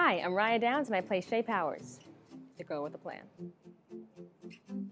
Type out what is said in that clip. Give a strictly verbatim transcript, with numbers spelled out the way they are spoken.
Hi, I'm Raya Downs and I play Shay Powers. The girl with a plan.